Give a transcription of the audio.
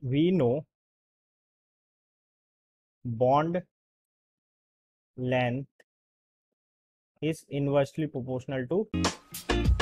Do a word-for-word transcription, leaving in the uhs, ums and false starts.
we know bond length is inversely proportional to